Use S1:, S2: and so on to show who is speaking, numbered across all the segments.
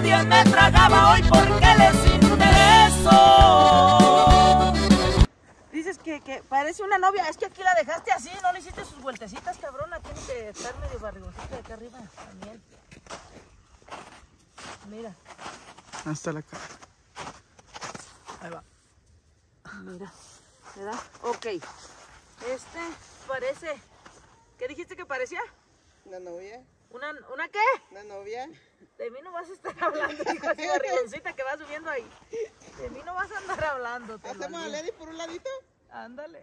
S1: nadie me tragaba, hoy porque les intereso.
S2: Dices que parece una novia, es que aquí la dejaste así, no le hiciste sus vueltecitas, cabrona. Tiene que estar medio barrigoncita de acá arriba también. Mira.
S3: Hasta la cara.
S2: Ahí va. Mira, ¿verdad? Ok. Parece... ¿Qué dijiste que parecía?
S4: Una novia.
S2: ¿Una qué?
S4: Una novia.
S2: De mí no vas a estar hablando, hijo, así barrigoncita que va subiendo ahí. De mí no vas a andar hablando.
S4: ¿Hacemos a Lady por un ladito?
S2: Ándale.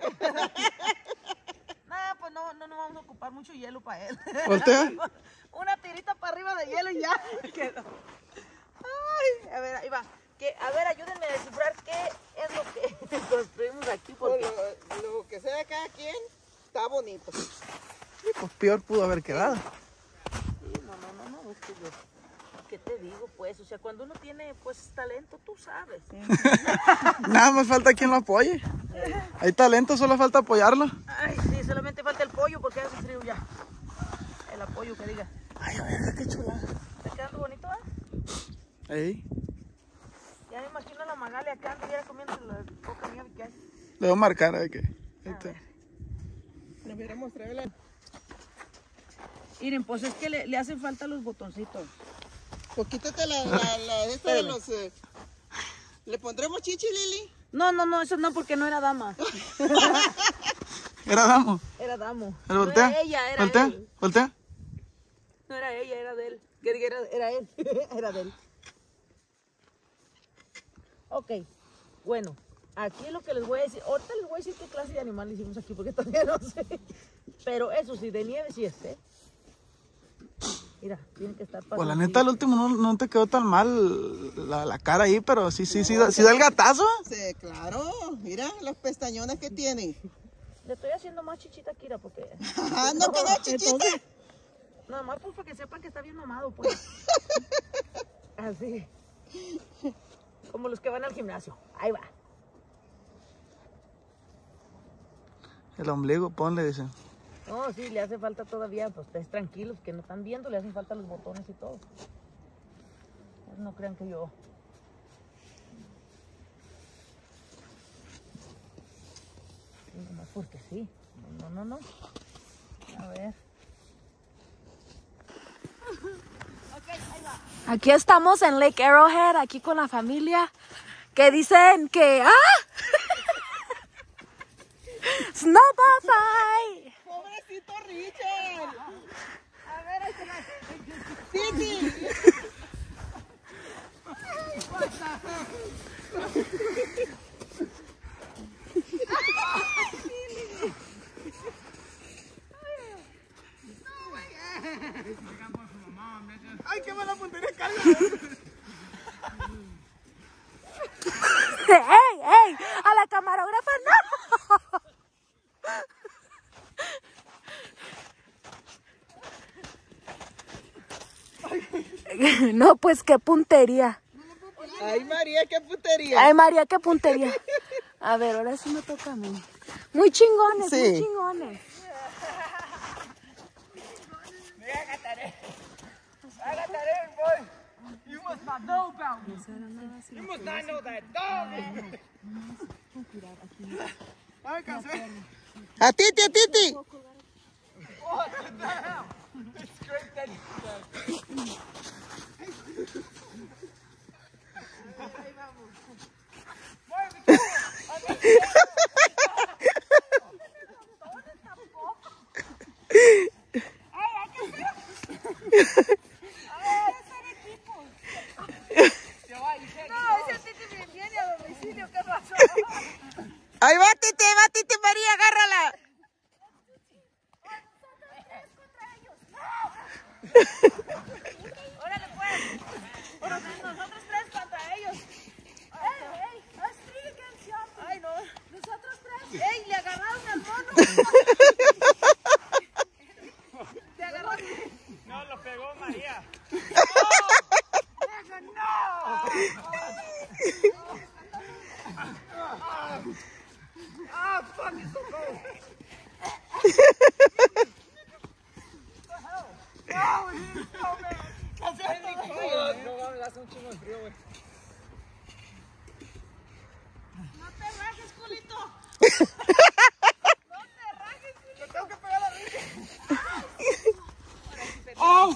S2: Nah, pues no vamos a ocupar mucho hielo para él.
S3: ¿Voltea?
S2: Una tirita para arriba de hielo y ya quedó. Ay, a ver, ahí va. A ver, ayúdenme a descifrar qué es lo que construimos aquí. Porque...
S4: Lo que sea de cada quien está bonito.
S3: Sí, pues peor pudo haber quedado.
S2: Sí, no, es que yo... ¿Qué te digo, pues? O sea, cuando uno tiene, pues, talento, tú sabes.
S3: Nada más falta quien lo apoye. Hay talento, solo falta apoyarlo.
S2: Ay, sí, solamente falta el pollo porque hace frío ya. El apoyo que diga.
S3: Ay, a ver, qué chula.
S2: ¿Está quedando bonito,
S3: Ey,
S2: Ya me imagino a la Magali acá anduviera comiendo la poca nieve que hay.
S3: le voy a marcar, a ver qué. Ahí
S2: A
S3: está.
S2: ver.
S4: Le hubiera mostrado la...
S2: Miren, pues es que le hacen falta los botoncitos.
S4: Pues quítate esta de los... ¿Le pondremos chichi, Lili?
S2: No, eso no, porque no era dama.
S3: Era Damo.
S2: Era damo.
S3: ¿El
S2: No
S3: voltea?
S2: era ella, era
S3: ¿Voltea?
S2: él.
S3: ¿Voltea?
S2: No era ella, era de él. Era él, era de él. Ok, bueno, aquí lo que les voy a decir, ahorita les voy a decir qué clase de animal hicimos aquí, porque todavía no sé. Pero eso sí, de nieve sí es, ¿eh? Mira, tiene que estar pasando.
S3: Pues la neta, el último no te quedó tan mal la cara ahí, pero sí da el gatazo.
S4: Sí, claro. Mira las pestañones que tiene.
S2: Le estoy haciendo más chichita a Kira porque...
S4: Ah, ¿no quedó chichita?
S2: Entonces, nada más pues para que sepan que está bien mamado, pues. Así. Como los que van al gimnasio. Ahí va.
S3: El ombligo, ponle, dicen.
S2: No, sí, le hace falta todavía, pues ustedes tranquilos, que no están viendo, le hacen falta los botones y todo. No crean que yo... Sí, nomás porque sí. No. A ver.
S5: Aquí estamos en Lake Arrowhead, aquí con la familia, que dicen que... ¡Ah! ¡Snowball fight!
S4: ¡Pobrecito Richard! A ver, ahí se la... ¡Titi! ¡Ay, qué mala puntería, Carla!
S5: ¡Ey! ¡A la camarógrafa no! No, pues qué puntería.
S4: ¡Ay, María, qué puntería!
S5: Ay, María, qué puntería. A ver, ahora sí me toca a mí. Muy chingones,
S4: Sí.
S5: muy chingones.
S1: You must not know about me. You must not know that dog. Ay, cansé.
S4: ¡A Titi, a Titi!
S1: What the hell? It's great that
S4: ¡Ahí va, Titi, María, agárrala!
S2: ¡Órale, pues! Nosotros tres contra ellos. ¡Ay, no! ¡Nosotros tres! ¡Ey, le agarraron al mono! ¡Le agarraron!
S1: no lo pegó María. Fuck, it's so cold. No, he's so mad. hace un chingo de frío, güey.
S2: No te rajes, culito. No te rajes, culito.
S1: Le tengo que pegar la risa.
S3: ¡Oh!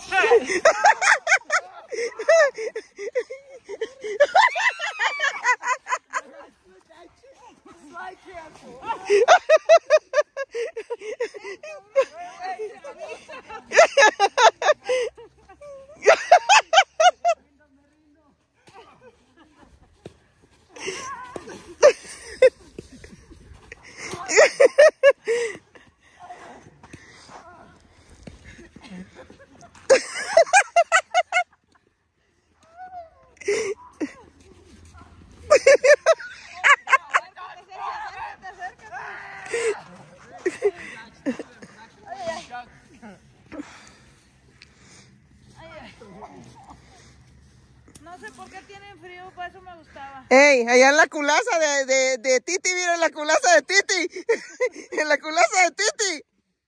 S2: No sé por qué tienen frío, por eso me gustaba.
S4: Ey, allá en la culaza de Titi, miren la culaza de Titi. En la culaza de Titi.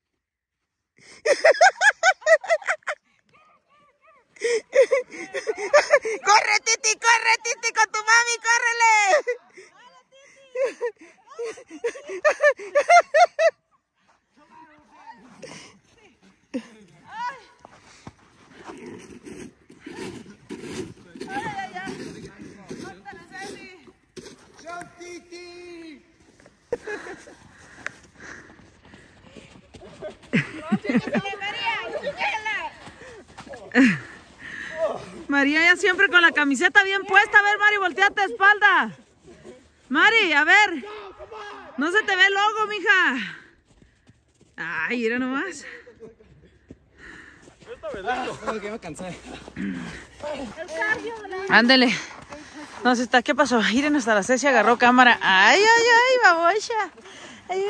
S4: ¡Corre, Titi, con tu mami, córrele!
S2: María ya siempre con la camiseta bien puesta. A ver, Mari, volteate de espalda. Mari, a ver. No se te ve el logo, mija. Ay, mira nomás.
S1: Ya me cansé.
S2: Ándele. No, se está, ¿qué pasó? Miren, hasta la Ceci agarró cámara. Ay, ay, ay, babocha. Ay,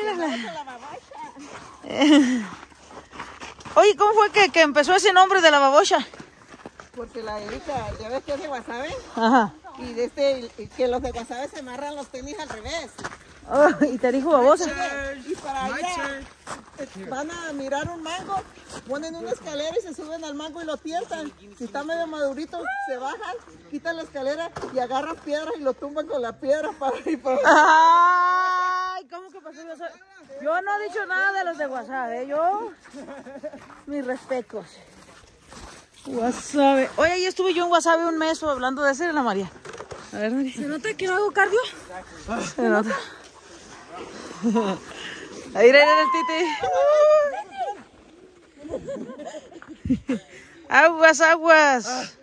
S2: oye, ¿cómo fue que empezó ese nombre de la babocha?
S4: Porque la Erika, ya ves que es de Guasave.
S2: Ajá.
S4: Y que los de Guasave se amarran los tenis al revés.
S2: Oh, y te dijo babosa.
S4: Y para allá van a mirar un mango, ponen una escalera y se suben al mango y lo tientan. Si está medio madurito, se bajan, quitan la escalera y agarran piedras y lo tumban con la piedra para ir para...
S2: Ay, ¿cómo que pasó? Yo no he dicho nada de los de Guasave, yo, mis respetos. Guasave. Oye, ahí estuve yo en Guasave un mes hablando de eso, Ana María. A ver, María. ¿Se nota que no hago cardio? Se nota. Ahí era el Titi. Aguas, aguas.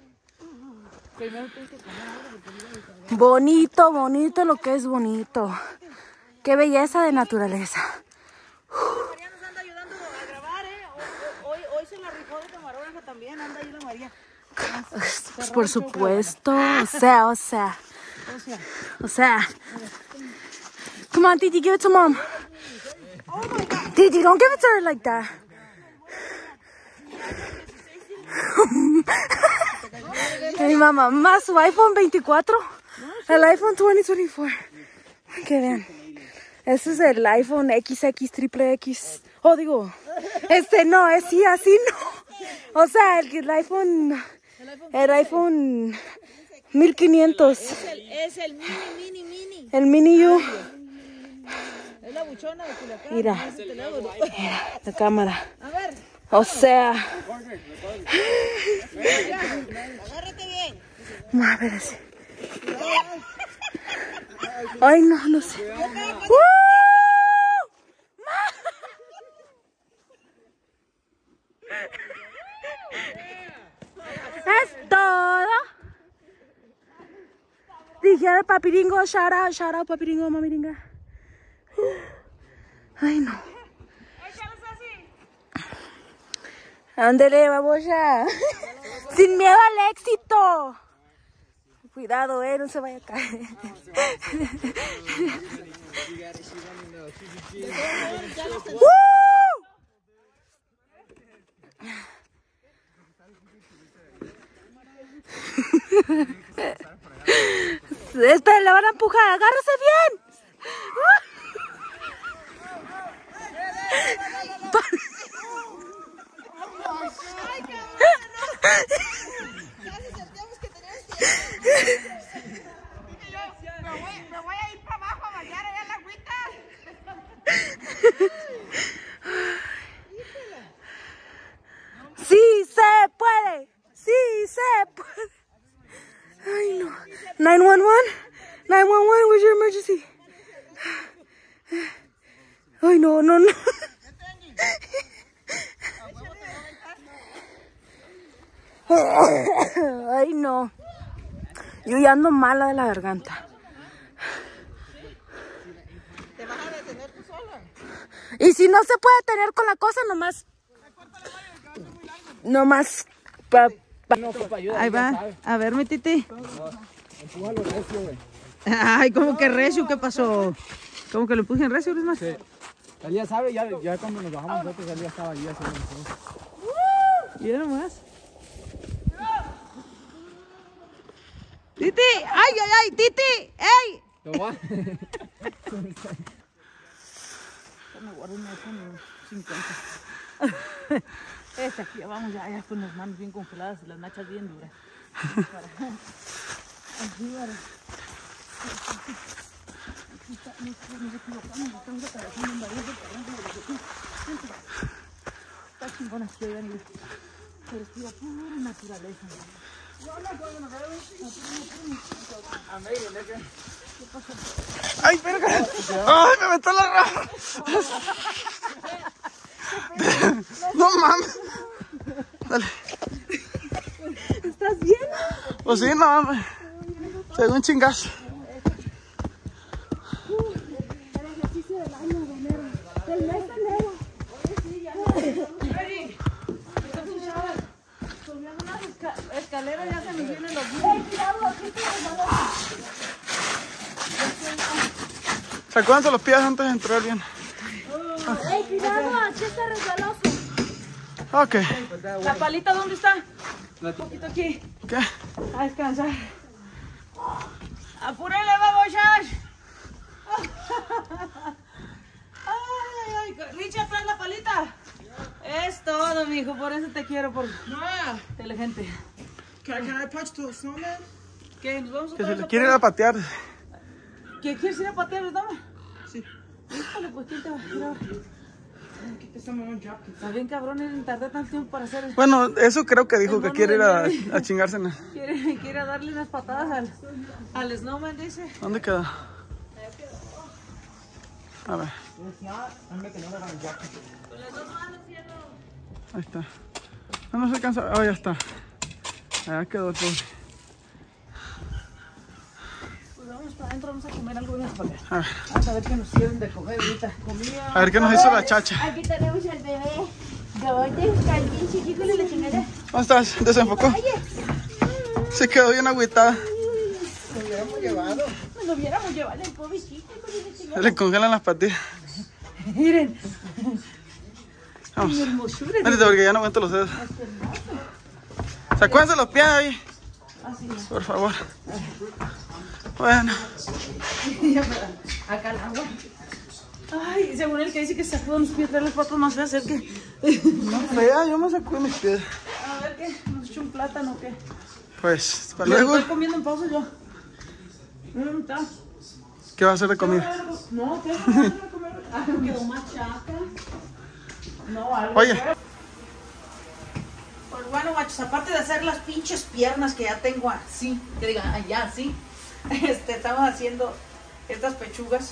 S5: Bonito, bonito lo que es bonito. Qué belleza de naturaleza.
S2: María nos anda ayudando a grabar, Hoy se la rifó de camarógrafa también, anda ahí la María.
S5: Pues por supuesto, o sea. Come on, Titi, give it to mom.
S2: Oh my God.
S5: Titi, don't give it to her like that. Hey, mamá, más su iPhone 24, el iPhone 2024. Que vean, ese es el iPhone XX, triple X. Oh, digo, no, es sí, así no. O sea, el iPhone 1500.
S2: Es el mini.
S5: El mini U.
S2: Es la buchona de Culiacán.
S5: Mira, la cámara.
S2: A ver.
S5: O sea.
S2: Agárrate bien.
S5: A ver así. Ay, no sé. Es todo. Dijera papiringo, shout out, papiringo, mamiringa. Ay, no. Ándele, babosa. Sin miedo al éxito. Cuidado, no se vaya a caer. Espera, la van a empujar, agárrese bien. Ay, no. Yo ya ando mala de la garganta.
S4: ¿Te vas a detener tú sola?
S5: Y si no se puede tener con la cosa, nomás. Nomás.
S2: Ahí va. A ver, mi titi.
S6: Empújalo recio, güey.
S2: Ay, ¿cómo que recio? ¿Qué pasó? ¿Cómo que lo empuje en recio, Luis?
S6: Sí. Él ya sabe, ya cuando nos bajamos nosotros, él ya estaba ahí haciendo todo.
S2: Mira nomás. Titi, ay, ay, ay, Titi, ey.
S6: ¿Lo va?
S2: Me guardo un iPhone 50. Aquí vamos ya con las manos bien congeladas y las nachas bien duras. Así, vale. Nos equivocamos, estamos atravesando un barrio de terreno. Está chingona aquí, oigan, pero estira pura naturaleza.
S3: ¡Ay, verga! ¡Ay, me metió la rama! ¡No mames! Dale.
S5: ¿Estás bien?
S3: Pues sí, no mames. Se dio un chingazo.
S5: El ejercicio del año de enero. Del mes de enero.
S2: Subiendo unas escaleras ya se me vienen los
S3: Sacúdense los pies antes de entrar bien.
S5: ¡Ey, cuidado! Aquí está resbaloso.
S3: Ok.
S2: ¿La palita dónde está? Un poquito aquí.
S3: ¿Qué?
S2: A descansar. ¡Apúrenle, babochas! ¡Ay, ay! Richard, trae la palita. Es todo, mijo. Por eso te quiero, por inteligente.
S4: Can I punch to a snowman?
S2: ¿Qué? ¿Nos vamos
S3: Que
S2: otra
S3: se
S2: vez
S3: le
S2: a
S3: quiere ir a patear.
S2: ¿Qué quieres ir a patear, verdad? Sí. Híjole, pues ¿quién te va a ir ahora? Está bien cabrón, y tardé tanto tiempo para hacer.
S3: Bueno, eso creo que dijo
S2: El
S3: que
S2: mono
S3: quiere ir
S2: de
S3: a chingarse.
S2: Quiere darle unas patadas al snowman, dice.
S3: ¿Dónde queda? A ver. Ahí está. No se alcanza. Oh, ya está. Allá quedó el pobre.
S2: Pues vamos para adentro, vamos a comer algo bien para acá.
S3: A ver.
S2: Vamos a ver qué nos quieren de comer ahorita. Comida.
S3: A ver qué nos hizo la chacha.
S5: Aquí tenemos al bebé. Gordo, caliente, chiquito, la chingada.
S3: ¿Cómo estás? ¿Desenfocó? Se quedó bien agüitada.
S4: Lo hubiéramos llevado.
S5: Nos lo hubiéramos llevado el pobrecito.
S3: Se le congelan las patillas.
S2: Miren.
S3: Vamos.
S2: Qué hermosura.
S3: Espérate porque ya no aguanto los dedos. Sacúdense los pies ahí. Por favor. Bueno.
S2: Acá el agua. Ay, según el que dice que se sacudan los pies, trae las patas más feas, que
S3: No fea, yo me sacudí mis pies.
S2: a ver qué, nos echó un plátano o qué.
S3: Pues, para
S2: Lo
S3: luego,
S2: estoy comiendo en pausa yo. ¿Está?
S3: ¿qué va a hacer de comida?
S2: No, ¿qué? ¿Qué va a comer? Algo quedó machaca. No, algo.
S3: Oye,
S2: Pues bueno, machos, aparte de hacer las pinches piernas que ya tengo así, que digan, allá así, estamos haciendo estas pechugas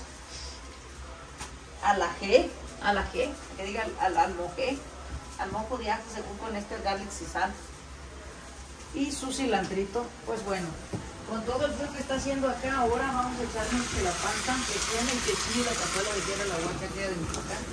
S2: a la G, que diga al mojo de ajo según con este garlic y sal y su cilantrito. Pues bueno, con todo el frío que está haciendo acá, ahora vamos a echarnos que la panza que tiene y que sí, la cazuela de quiera la huaca queda de Michoacán.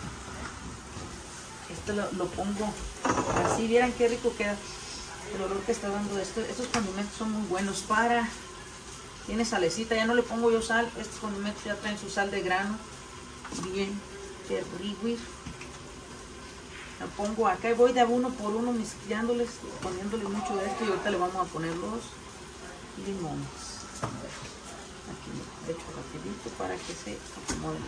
S2: Esto lo pongo así, vieran qué rico queda el olor que está dando esto. Estos condimentos son muy buenos para, tiene salecita, ya no le pongo yo sal, estos condimentos ya traen su sal de grano, bien, qué rico. La pongo acá y voy de uno por uno mezclándoles, poniéndole mucho de esto y ahorita le vamos a poner los limones. Aquí le echo rapidito para que se acomoden.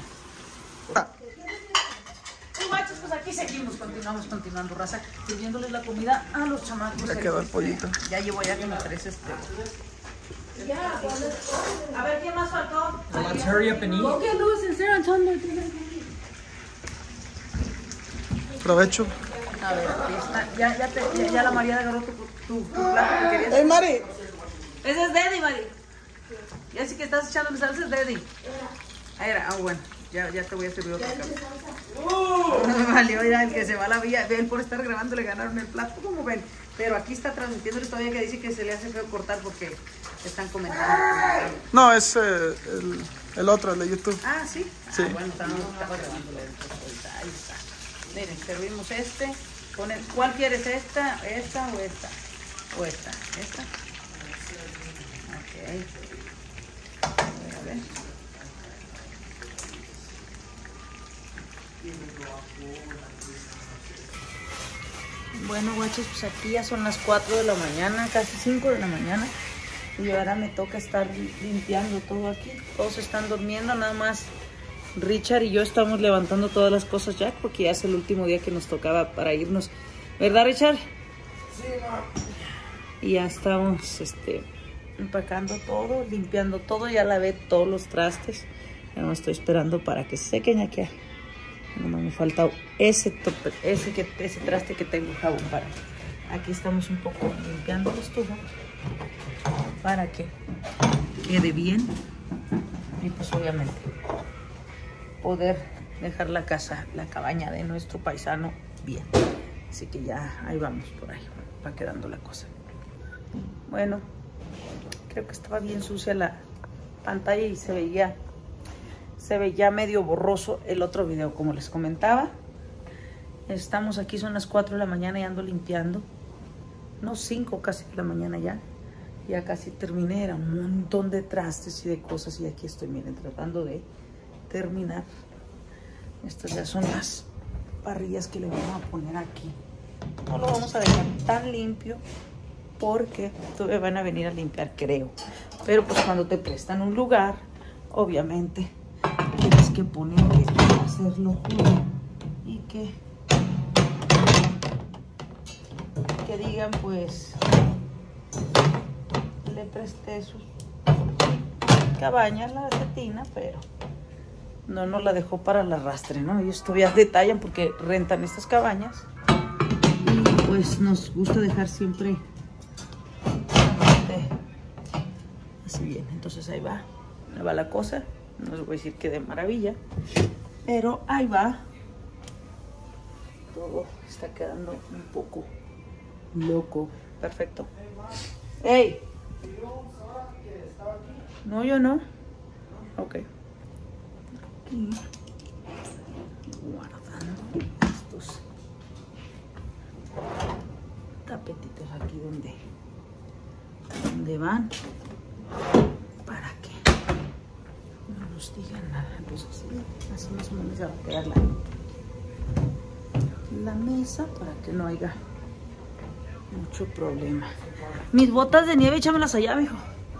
S2: Y machos, pues aquí seguimos, continuando, raza, sirviéndoles la comida a los chamacos.
S3: ya quedó el pollito.
S2: Ya llevo ya como 3 Ya, a ver, ¿quién más faltó?
S6: Let's hurry up and eat.
S5: Okay, Luis and Sarah, tell them.
S3: Provecho.
S2: A ver, aquí está. Ya la María agarró tu plato que querías.
S4: ¡Ey, Mari!
S2: Ese es Daddy, Mari. Ya sí que estás echando salsa, es Daddy. Ahí era, bueno, ya te voy a servir otra cosa. No me valió ya el que se va a la vía. Él por estar grabando le ganaron el plato, como ven. Pero aquí está transmitiéndole todavía que dice que se le hace feo cortar porque están comentando.
S3: No, es el otro, el de YouTube.
S2: Ah, ¿sí?
S3: Sí.
S2: Ah, bueno, estaba grabándole. Ahí está. Miren, servimos este. ¿Cuál quieres? ¿Esta o esta? ¿O esta? ¿Esta? Ok. A ver. Bueno, guachos, pues aquí ya son las 4 de la mañana, casi 5 de la mañana. Y ahora me toca estar limpiando todo aquí. Todos están durmiendo, nada más Richard y yo estamos levantando todas las cosas ya, porque ya es el último día que nos tocaba para irnos. ¿Verdad, Richard? Sí, no. Y ya estamos empacando todo, limpiando todo. Ya lavé todos los trastes. Ya no estoy esperando para que se sequen aquí. Nomás me falta ese traste que tengo jabón para. Aquí estamos un poco limpiando la estufa para que quede bien y pues obviamente poder dejar la casa, la cabaña de nuestro paisano bien. Así que ya ahí vamos, por ahí va quedando la cosa. Bueno, creo que estaba bien sucia la pantalla y se veía medio borroso el otro video, como les comentaba. Estamos aquí, son las 4 de la mañana y ando limpiando. No, 5 casi de la mañana ya. Ya casi terminé, era un montón de trastes y de cosas. Y aquí estoy, miren, tratando de terminar. Estas ya son las parrillas que le vamos a poner aquí. No lo vamos a dejar tan limpio porque todavía van a venir a limpiar, creo. Pero pues cuando te prestan un lugar, obviamente tienes que ponerle, hacerlo y que digan pues le presté sus cabañas, la cetina, pero no nos la dejó para el arrastre, ¿no? Ellos todavía detallan porque rentan estas cabañas y pues nos gusta dejar siempre así bien. Entonces ahí va la cosa. No les voy a decir que de maravilla, pero ahí va. Todo está quedando un poco loco. Perfecto. ¡Ey! No, yo no. Ok. Aquí. Guardando estos tapetitos aquí donde van. Para que no nos digan nada. Entonces así más o menos ya va a quedar la mesa para que no haya mucho problema. Mis botas de nieve, échamelas allá, mijo.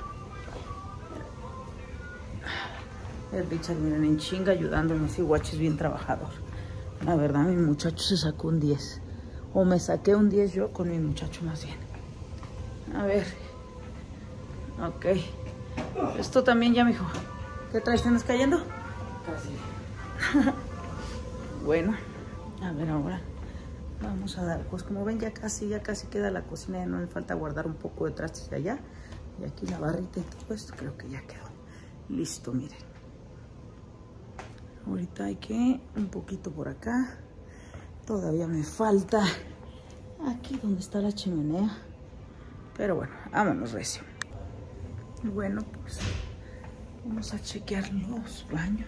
S2: El Richard, miren, en chinga ayudándome. Ese guacho es bien trabajador. La verdad, mi muchacho se sacó un 10. O me saqué un 10 yo con mi muchacho más bien. A ver. Ok. Esto también ya, mijo. ¿Qué traes? ¿Te andas cayendo? Casi. Bueno, a ver ahora. Vamos a dar, pues como ven ya casi queda la cocina. Ya no me falta guardar un poco de trastes de allá. Y aquí la barrita y todo esto creo que ya quedó listo, miren. Ahorita hay que un poquito por acá. Todavía me falta aquí donde está la chimenea. Pero bueno, vámonos recio. Bueno, pues vamos a chequear los baños.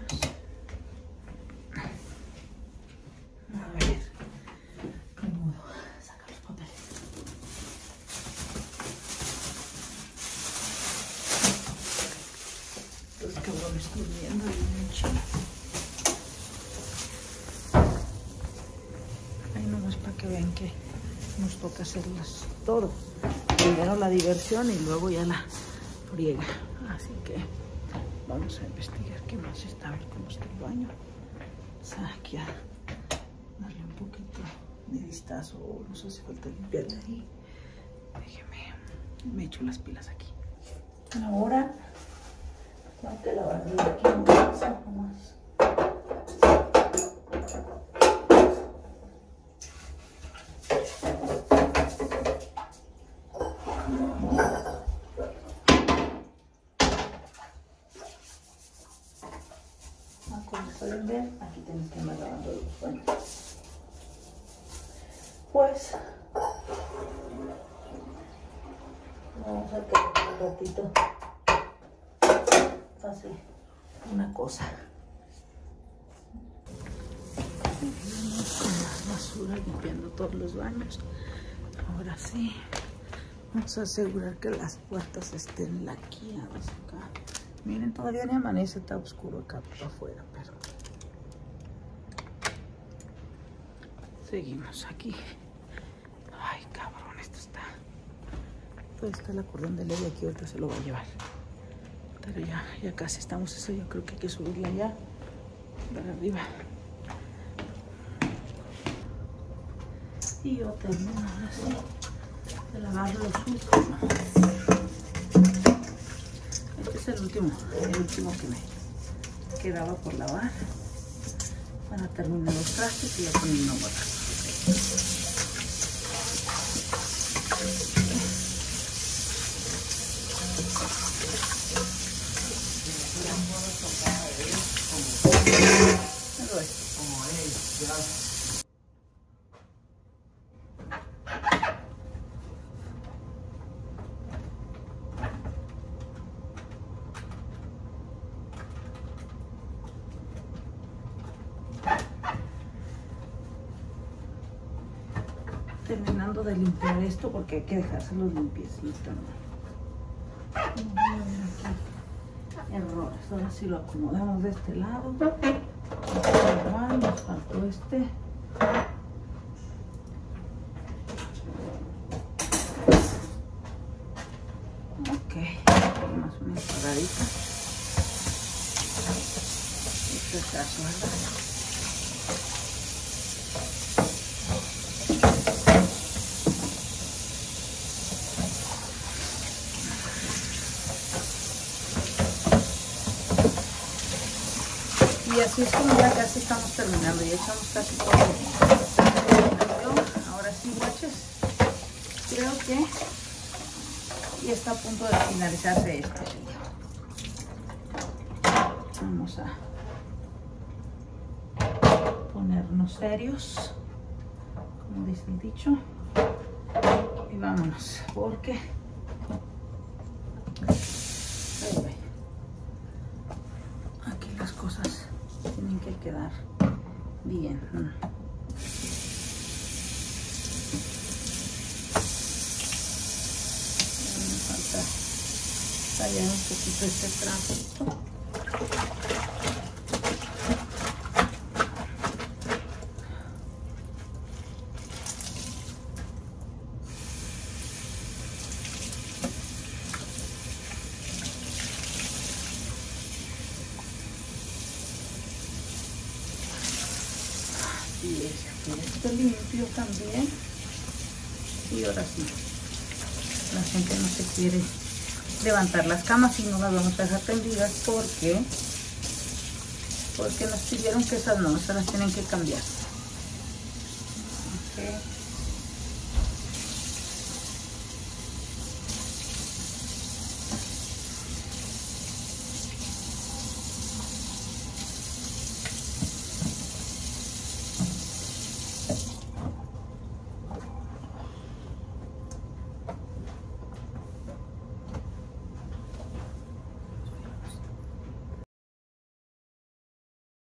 S2: A ver. Saca los papeles. Los cabrones durmiendo y un chingo. Ahí nomás para que vean que nos toca hacerlas todo. Primero la diversión y luego ya la friega. Así que vamos a investigar qué más está, a ver cómo está el baño. O sea, aquí a darle un poquito de vistazo. No sé si falta limpiarle ahí. Déjeme, me echo las pilas aquí. Ahora tengo que lavar aquí en casa nomás. Como pueden ver, aquí tienes que andar lavando los Después vamos a quedar un ratito así, una cosa. Seguimos con la basura, limpiando todos los baños. Ahora sí, vamos a asegurar que las puertas estén laqueadas acá. Miren, todavía ni amanece, está oscuro acá para afuera, pero seguimos aquí. Ay, cabrón, esto está. Todo está el acordeón de Levi aquí, ahorita se lo va a llevar. Pero ya casi estamos. Eso yo creo que hay que subirla ya para arriba. Y yo termino ahora sí de lavar los últimos. Este es el último que me quedaba por lavar para terminar los trastes y ya poner una bota. Terminando de limpiar esto porque hay que dejárselo limpiecito, ¿no? Voy a ver aquí errores. Ahora sí lo acomodamos de este lado. Igual nos faltó este. Ok, más una enjuagadita. Este es caso, ¿verdad? Y así es como ya casi estamos terminando, ya echamos casi todo. Ahora sí, guaches, creo que ya está a punto de finalizarse este video. Vamos a ponernos serios, como dice el dicho, y vámonos, porque aquí las cosas tienen que quedar bien. Me falta tallar un poquito este trapito. Esto limpio también. Y ahora sí, la gente no se quiere levantar las camas y no las vamos a dejar tendidas porque nos pidieron que esas no, esas las tienen que cambiar. Okay.